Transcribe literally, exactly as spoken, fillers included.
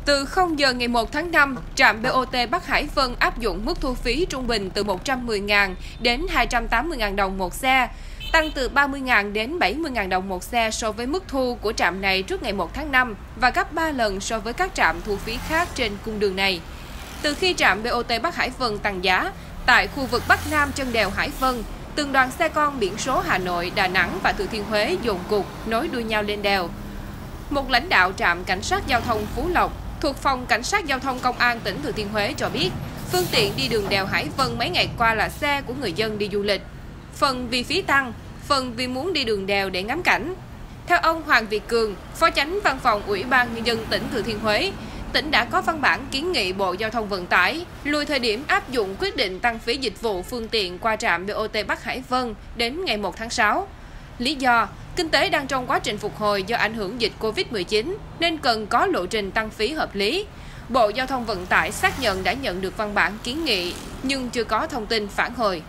Từ không giờ ngày một tháng năm, trạm bê o tê Bắc Hải Vân áp dụng mức thu phí trung bình từ một trăm mười nghìn đến hai trăm tám mươi nghìn đồng một xe, tăng từ ba mươi nghìn đến bảy mươi nghìn đồng một xe so với mức thu của trạm này trước ngày một tháng năm và gấp ba lần so với các trạm thu phí khác trên cung đường này. Từ khi trạm bê o tê Bắc Hải Vân tăng giá, tại khu vực Bắc Nam chân đèo Hải Vân, từng đoàn xe con biển số Hà Nội, Đà Nẵng và Thừa Thiên Huế dồn cục nối đuôi nhau lên đèo. Một lãnh đạo trạm cảnh sát giao thông Phú Lộc thuộc Phòng Cảnh sát Giao thông Công an tỉnh Thừa Thiên Huế cho biết, phương tiện đi đường đèo Hải Vân mấy ngày qua là xe của người dân đi du lịch. Phần vì phí tăng, phần vì muốn đi đường đèo để ngắm cảnh. Theo ông Hoàng Việt Cường, Phó Chánh Văn phòng Ủy ban Nhân dân tỉnh Thừa Thiên Huế, tỉnh đã có văn bản kiến nghị Bộ Giao thông Vận tải lùi thời điểm áp dụng quyết định tăng phí dịch vụ phương tiện qua trạm bê o tê Bắc Hải Vân đến ngày một tháng sáu. Lý do, kinh tế đang trong quá trình phục hồi do ảnh hưởng dịch Covid mười chín nên cần có lộ trình tăng phí hợp lý. Bộ Giao thông Vận tải xác nhận đã nhận được văn bản kiến nghị nhưng chưa có thông tin phản hồi.